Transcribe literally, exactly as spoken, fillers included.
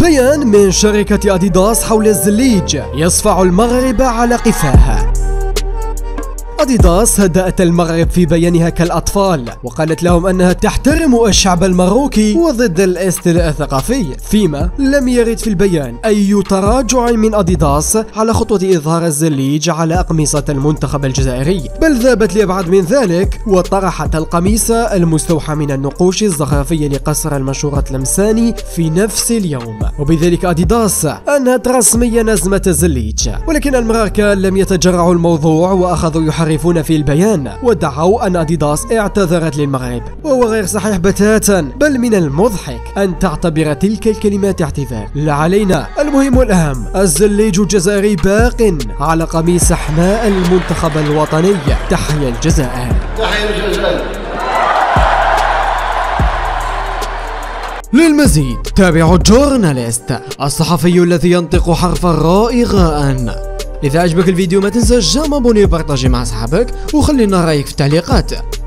بيان من شركة أديداس حول الزليج يصفع المغرب على قفاها. أديداس هدأت المغرب في بيانها كالأطفال، وقالت لهم أنها تحترم الشعب الماروكي وضد الاستيلاء الثقافي، فيما لم يرد في البيان أي تراجع من أديداس على خطوة إظهار الزليج على أقمصة المنتخب الجزائري، بل ذهبت لأبعد من ذلك وطرحت القميص المستوحى من النقوش الزخرفية لقصر المشهورة تلمساني في نفس اليوم، وبذلك أديداس أنهت رسميا أزمة الزليج. ولكن المغاركة لم يتجرعوا الموضوع وأخذوا يحرفون في البيان وادعوا أن أديداس اعتذرت للمغرب، وهو غير صحيح بتاتا، بل من المضحك أن تعتبر تلك الكلمات اعتذار. لا علينا، المهم والأهم الزليج الجزائري باق على قميص حماء المنتخب الوطني. تحيا الجزائر. تحيا الجزائر. للمزيد تابعوا جورناليست، الصحفي الذي ينطق حرف الراء غاء. إذا عجبك الفيديو ما تنساش جام ابوني وبارطاجي مع صحابك وخلينا رايك في التعليقات.